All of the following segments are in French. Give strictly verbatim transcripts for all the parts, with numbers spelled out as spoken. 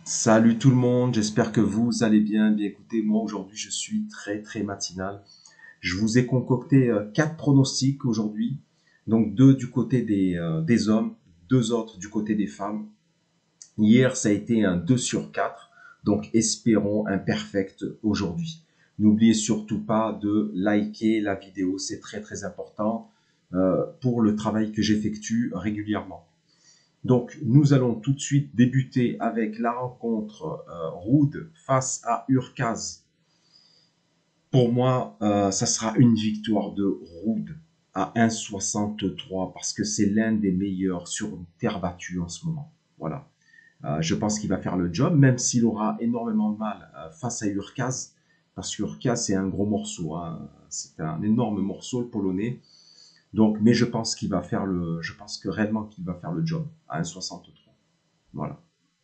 Salut tout le monde, j'espère que vous allez bien. Bien écoutez, moi aujourd'hui je suis très très matinal. Je vous ai concocté euh, quatre pronostics aujourd'hui. Donc deux du côté des, euh, des hommes, deux autres du côté des femmes. Hier ça a été un deux sur quatre, donc espérons un perfect aujourd'hui. N'oubliez surtout pas de liker la vidéo, c'est très très important euh, pour le travail que j'effectue régulièrement. Donc, nous allons tout de suite débuter avec la rencontre euh, Ruud face à Urkaz. Pour moi, euh, ça sera une victoire de Ruud à un virgule soixante-trois parce que c'est l'un des meilleurs sur terre battue en ce moment. Voilà. Euh, je pense qu'il va faire le job, même s'il aura énormément de mal euh, face à Urkaz, parce qu'Urkaz c'est un gros morceau, hein. C'est un énorme morceau le polonais. Donc, mais je pense qu'il va faire le, je pense que réellement qu'il va faire le job à un virgule soixante-trois. Voilà.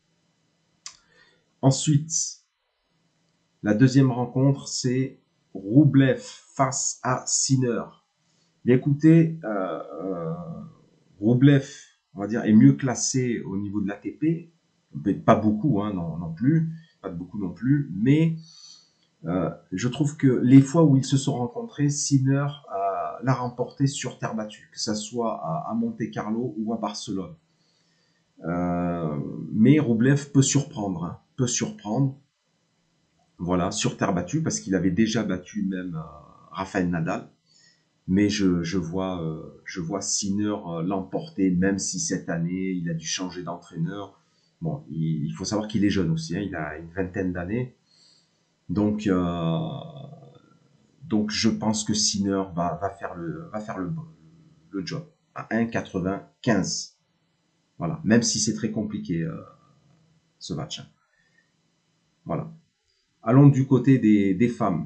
Ensuite, la deuxième rencontre, c'est Roublev face à Sinner. Mais écoutez, euh, euh, Roublev, on va dire, est mieux classé au niveau de l'A T P. Pas beaucoup, hein, non, non plus. Pas de beaucoup non plus. Mais euh, je trouve que les fois où ils se sont rencontrés, Sinner euh, l'a remporté sur terre battue, que ce soit à, à Monte-Carlo ou à Barcelone. Euh, mais Roublev peut surprendre, hein, peut surprendre. Voilà, sur terre battue, parce qu'il avait déjà battu même euh, Rafael Nadal. Mais je, je vois, euh, je vois Sinner euh, l'emporter, même si cette année, il a dû changer d'entraîneur. Bon, il, il faut savoir qu'il est jeune aussi, hein, il a une vingtaine d'années. Donc, euh, donc, je pense que Sinner va, va faire le, va faire le, le job à un virgule quatre-vingt-quinze. Voilà, même si c'est très compliqué euh, ce match. Hein. Voilà. Allons du côté des, des femmes.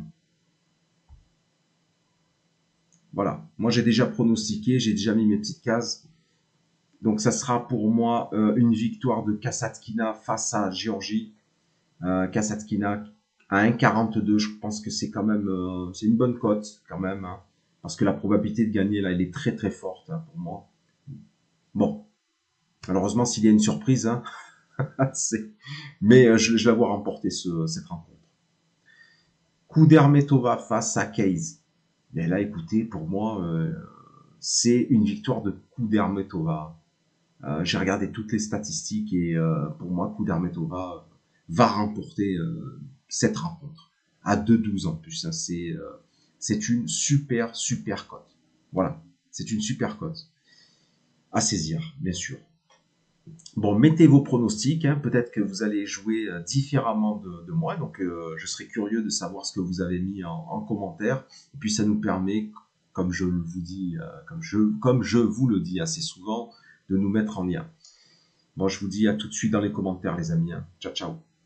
Voilà, moi j'ai déjà pronostiqué, j'ai déjà mis mes petites cases. Donc ça sera pour moi euh, une victoire de Kasatkina face à Géorgie. Euh, Kasatkina à un virgule quarante-deux, je pense que c'est quand même euh, c'est une bonne cote quand même. Hein, parce que la probabilité de gagner là, elle est très très forte hein, pour moi. Bon, malheureusement s'il y a une surprise, hein, mais euh, je, je vais avoir remporté ce, cette rencontre. Kudermetova face à Case. Et là écoutez, pour moi, euh, c'est une victoire de Kudermetova. Euh, j'ai regardé toutes les statistiques et euh, pour moi, Kudermetova va remporter euh, cette rencontre à deux douze en plus. Hein, c'est euh, c'est une super super cote. Voilà, c'est une super cote à saisir, bien sûr. Bon, mettez vos pronostics. Hein, peut-être que vous allez jouer euh, différemment de, de moi, donc euh, je serais curieux de savoir ce que vous avez mis en, en commentaire. Et puis ça nous permet, comme je vous dis, euh, comme je comme je vous le dis assez souvent, de nous mettre en lien. Bon, je vous dis à tout de suite dans les commentaires, les amis. Hein. Ciao, ciao.